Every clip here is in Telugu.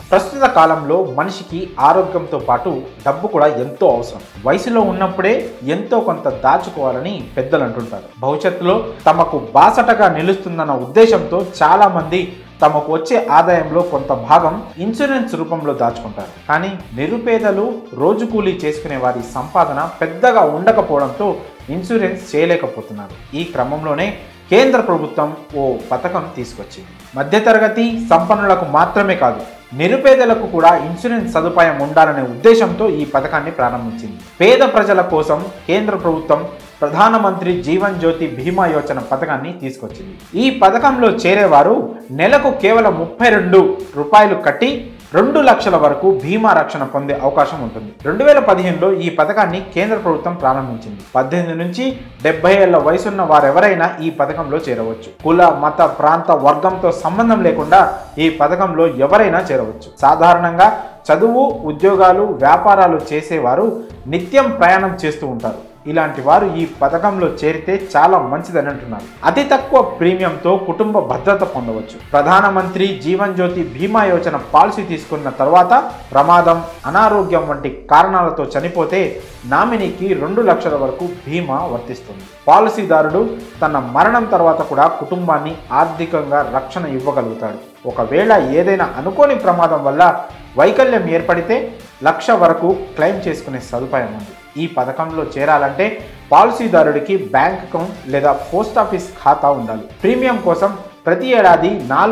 ప్రస్తుత కాలంలో మనిషికి ఆరోగ్యంతో పాటు డబ్బు కూడా ఎంతో అవసరం. వయసులో ఉన్నప్పుడే ఎంతో కొంత దాచుకోవాలని పెద్దలు అంటుంటారు. భవిష్యత్తులో తమకు బాసటగా నిలుస్తుందన్న ఉద్దేశంతో చాలా మంది తమకు వచ్చే ఆదాయంలో కొంత భాగం ఇన్సూరెన్స్ రూపంలో దాచుకుంటారు. కానీ నిరుపేదలు, రోజు కూలీ చేసుకునే వారి సంపాదన పెద్దగా ఉండకపోవడంతో ఇన్సూరెన్స్ చేయలేకపోతున్నారు. ఈ క్రమంలోనే కేంద్ర ప్రభుత్వం ఓ పథకం తీసుకొచ్చింది. మధ్యతరగతి సంపన్నులకు మాత్రమే కాదు, నిరుపేదలకు కూడా ఇన్సూరెన్స్ సదుపాయం ఉండాలనే ఉద్దేశంతో ఈ పథకాన్ని ప్రారంభించింది. పేద ప్రజల కోసం కేంద్ర ప్రభుత్వం ప్రధానమంత్రి జీవన్ జ్యోతి బీమా యోజన పథకాన్ని తీసుకొచ్చింది. ఈ పథకంలో చేరేవారు నెలకు కేవలం 32 రూపాయలు కట్టి 2 లక్షల వరకు బీమా రక్షణ పొందే అవకాశం ఉంటుంది. 2015లో ఈ పథకాన్ని కేంద్ర ప్రభుత్వం ప్రారంభించింది. 18 నుంచి 70 ఏళ్ల వయసున్న వారెవరైనా ఈ పథకంలో చేరవచ్చు. కుల, మత, ప్రాంత, వర్గంతో సంబంధం లేకుండా ఈ పథకంలో ఎవరైనా చేరవచ్చు. సాధారణంగా చదువు, ఉద్యోగాలు, వ్యాపారాలు చేసేవారు నిత్యం ప్రయాణం చేస్తూ ఉంటారు. ఇలాంటి వారు ఈ పథకంలో చేరితే చాలా మంచిదని అంటున్నారు. అతి తక్కువ ప్రీమియంతో కుటుంబ భద్రత పొందవచ్చు. ప్రధానమంత్రి జీవన్ జ్యోతి బీమా యోజన పాలసీ తీసుకున్న తర్వాత ప్రమాదం, అనారోగ్యం వంటి కారణాలతో చనిపోతే నామినీకి 2 లక్షల వరకు బీమా వర్తిస్తుంది. పాలసీదారుడు తన మరణం తర్వాత కూడా కుటుంబాన్ని ఆర్థికంగా రక్షణ ఇవ్వగలుగుతాడు. ఒకవేళ ఏదైనా అనుకోని ప్రమాదం వల్ల వైకల్యం ఏర్పడితే 1 లక్ష వరకు క్లెయిమ్ చేసుకునే సదుపాయం ఉంది. ఈ పథకంలో చేరాలంటే పాలసీదారుడికి బ్యాంక్ అకౌంట్ లేదా పోస్ట్ ఆఫీస్ ఖాతా ఉండాలి. ప్రీమియం కోసం ప్రతి ఏడాది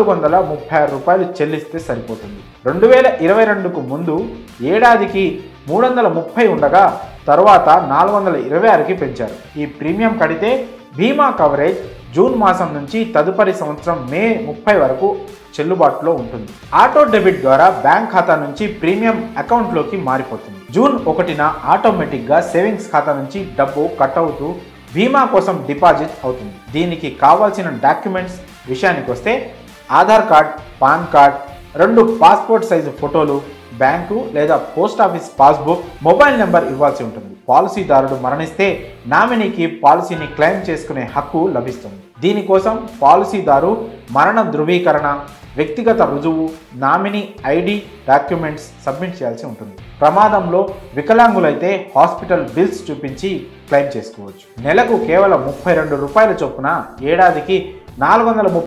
436 రూపాయలు చెల్లిస్తే సరిపోతుంది. 2022కు ముందు ఏడాదికి 330 ఉండగా తర్వాత 426కి పెంచారు. ఈ ప్రీమియం కడితే బీమా కవరేజ్ జూన్ మాసం నుంచి తదుపరి సంవత్సరం మే 30 వరకు చెల్లుబాటులో ఉంటుంది. ఆటో డెబిట్ ద్వారా బ్యాంక్ ఖాతా నుంచి ప్రీమియం అకౌంట్లోకి మారిపోతుంది. జూన్ 1న ఆటోమేటిక్గా సేవింగ్స్ ఖాతా నుంచి డబ్బు కట్ అవుతూ బీమా కోసం డిపాజిట్ అవుతుంది. దీనికి కావాల్సిన డాక్యుమెంట్స్ విషయానికి వస్తే Aadhaar card, PAN card, 2 passport size ఫోటోలు, బ్యాంకు లేదా post office passbook, mobile number ఇవ్వాల్సి ఉంటుంది. పాలసీదారుడు మరణిస్తే నామినీకి పాలసీని క్లెయిమ్ చేసుకునే హక్కు లభిస్తుంది. దీనికోసం పాలసీదారు మరణ ధృవీకరణ, వ్యక్తిగత రుజువు, నామినీ ఐడి డాక్యుమెంట్స్ సబ్మిట్ చేయాల్సి ఉంటుంది. ప్రమాదంలో వికలాంగులైతే హాస్పిటల్ బిల్స్ చూపించి క్లెయిమ్ చేసుకోవచ్చు. నెలకు కేవలం 32 రూపాయల చొప్పున ఏడాదికి 430